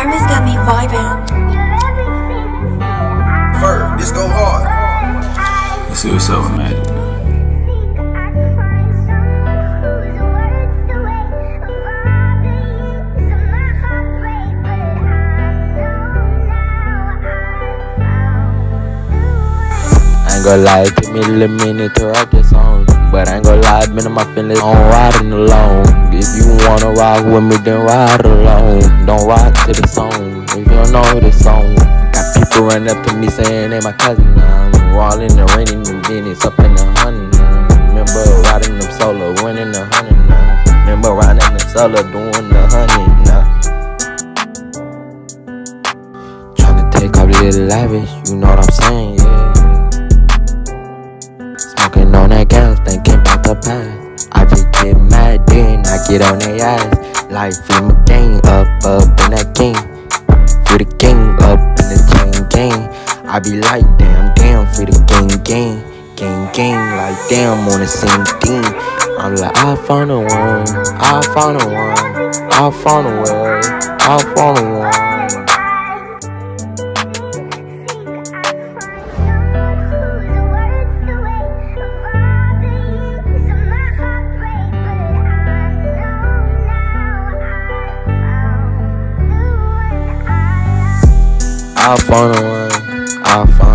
Diamonds got me vibing. Fur, this go hard. Let's see what's up with Magic. Ain't gonna lie, it took me a little minute to write this song, but I ain't gonna lie, been in my feelings on riding alone. If you wanna ride with me, then ride alone. Don't ride to the song if you don't know the song. Got people running up to me saying they my cousin now. We're all in the rain in the minutes, up in the hundred now. Remember riding them solo, winning the 100 now. Remember riding them solo, doing the 100 now. Tryna take off a little lavish, you know what I'm saying, yeah. Smoking on that gas, thinking about the past. I just get mad, then I get on their ass. Like free my gang up in that game. Free the gang up in the gang. I be like, damn, free the gang. Like damn, on the same thing. I'm like, I found the one, I found the one, I found the way, I found the one. I found the one, I found